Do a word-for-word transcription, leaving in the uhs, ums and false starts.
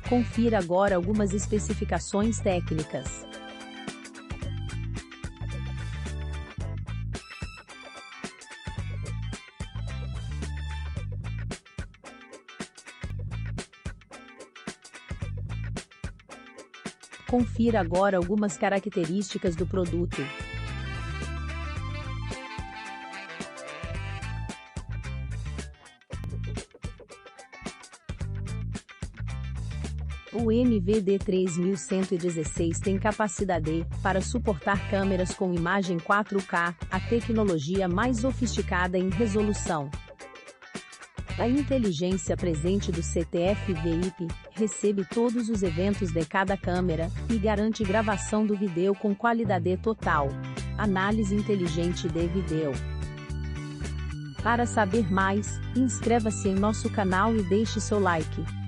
Confira agora algumas especificações técnicas. Confira agora algumas características do produto. O M V D três mil cento e dezesseis tem capacidade para suportar câmeras com imagem quatro K, a tecnologia mais sofisticada em resolução. A inteligência presente do C T F V I P recebe todos os eventos de cada câmera e garante gravação do vídeo com qualidade total. Análise inteligente de vídeo. Para saber mais, inscreva-se em nosso canal e deixe seu like.